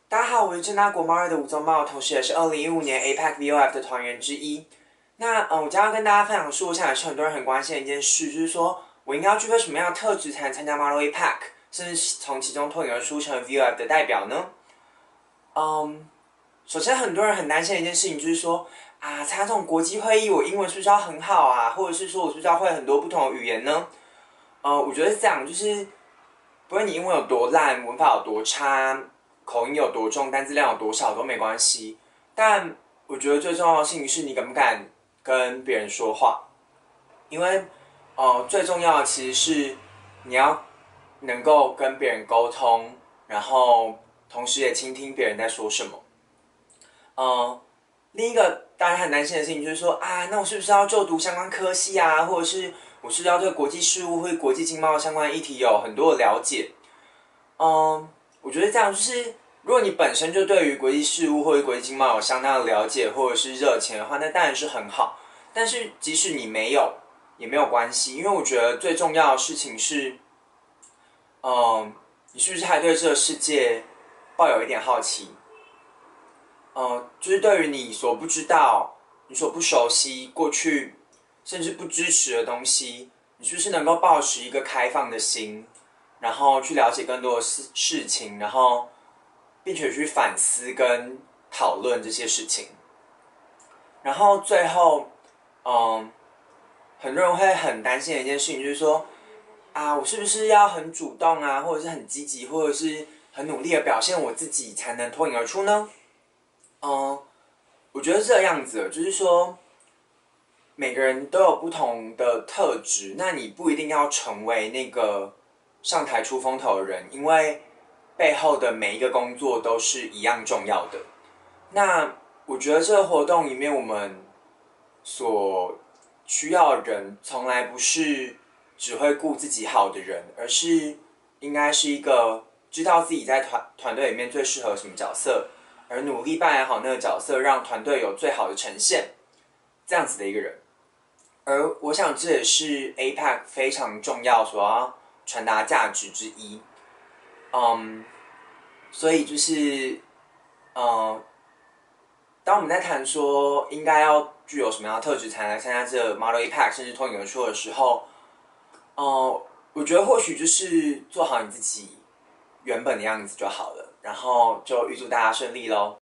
大家好，我是正大国贸2的吴宗茂，同时也是2015年 APEC VOF 的团员之一。我将要跟大家分享说，我想也是很多人很关心的一件事，就是说我应该要具备什么样的特质才能参加 Model APEC，甚至从其中脱颖而出成为 VOF 的代表呢？首先很多人很担心的一件事情就是说，参加这种国际会议，我英文是不是要很好啊？或者是说我是不是要会很多不同的语言呢？我觉得是这样，就是不论你英文有多烂，文法有多差，口音有多重，单字量有多少都没关系。但我觉得最重要的事情是你敢不敢跟别人说话，因为最重要的其实是你要能够跟别人沟通，然后同时也倾听别人在说什么。另一个大家很担心的事情就是说那我是不是要就读相关科系啊，或者是我是不是要对国际事务或者国际经贸相关的议题有很多的了解？我觉得这样就是，如果你本身就对于国际事务或者国际经贸有相当的了解或者是热情的话，那当然是很好。但是即使你没有，也没有关系，因为我觉得最重要的事情是，你是不是还对这个世界抱有一点好奇？就是对于你所不知道、你所不熟悉、过去甚至不支持的东西，你是不是能够抱持一个开放的心，然后去了解更多的事情，然后并且去反思跟讨论这些事情。然后最后，很多人会很担心的一件事情就是说，我是不是要很主动啊，或者是很积极，或者是很努力的表现我自己，才能脱颖而出呢？我觉得是这样子的，就是说每个人都有不同的特质，那你不一定要成为那个上台出风头的人，因为背后的每一个工作都是一样重要的。那我觉得这个活动里面，我们所需要的人，从来不是只会顾自己好的人，而是应该是一个知道自己在团队里面最适合什么角色，而努力扮演好那个角色，让团队有最好的呈现，这样子的一个人。而我想这也是 APEC 非常重要所要传达价值之一。所以就是当我们在谈说应该要具有什么样的特质才能参加这个 Model APEC 甚至脱颖而出的时候，我觉得或许就是做好你自己原本的样子就好了，然后就预祝大家顺利咯。